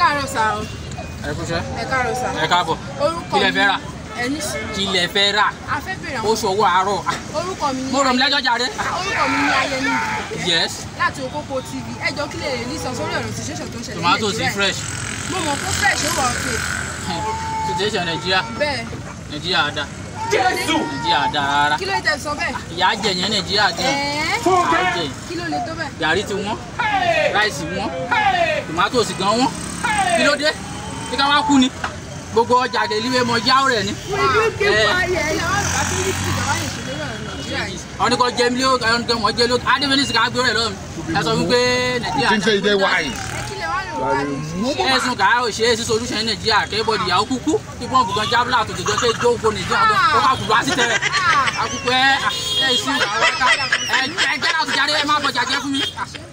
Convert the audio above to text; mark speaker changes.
Speaker 1: káàárọ̀ sà o.
Speaker 2: Ẹ kú iṣẹ́.
Speaker 1: Ẹ káàárọ̀ sà.
Speaker 2: Ẹ káàbọ̀.
Speaker 1: Orúkọ mi.
Speaker 2: Kí lẹ fẹ́ rà?
Speaker 1: Ẹni sùn.
Speaker 2: Kí lẹ fẹ́ rà?
Speaker 1: A fẹ́ bèrè àwọn.
Speaker 2: Oṣù owó àárọ̀.
Speaker 1: Orúkọ mi ni.
Speaker 2: Mo rọ̀ mí lẹ́jọ́ jàre.
Speaker 1: Orúkọ mi ni Ayẹni.
Speaker 2: Yes.
Speaker 1: Láti Okoko TV. Ẹ jọ kí lè rí sọ sórí ọ̀rọ̀ situation tó ń ṣẹlẹ̀.
Speaker 2: Tomatoes fresh.
Speaker 1: Mo mọ̀ pé fresh ó wà òkè.
Speaker 2: Situation Nàìjíríà.
Speaker 1: Bẹ́ẹ̀.
Speaker 2: Nàìjíríà dá.
Speaker 1: Kí ló dé?
Speaker 2: Nàìjíríà dá rárá.
Speaker 1: Kí ló dé sọ bẹ́ẹ̀?
Speaker 2: Ìyá jẹ yẹn Nàìjíríà dé. Ìyá jẹ.
Speaker 1: Kí ló lè tó bẹ́ẹ̀?
Speaker 2: Gàrí ti wọ́n. Ráìsì wọ́n. Tomatoes gan wọ́n. Kí ló dé? Ṣé ká wá kú ni? Gbogbo ọjà delivery mọ yáwó rẹ̀ ni. Ọ̀nì kan jẹ́ mi lé ọ̀nì kan mọ̀ jẹ́ lé Adébẹ́ni sì ká gbé rẹ̀ lọ́rùn. Ẹ sọ fún pé Nàìjíríà.
Speaker 3: Kí n ṣe ìdè wáyé.
Speaker 2: Ẹ̀sùn kàá ò ṣe é sí solution ní Nàìjíríà kẹ́bọ̀dì ìyàwó kúkú tí pọ́ǹpù gan jábúlà tó tẹ̀jọ́ tẹ́ jó oko Nàìjíríà gan ó wà kúrò á sì tẹ̀rẹ̀. Àkùkù ẹ̀ sí àwọn ẹ̀ka ẹ̀ jẹ́ láti jáde ẹ̀ má bọ̀ jàjẹ́ fún mi.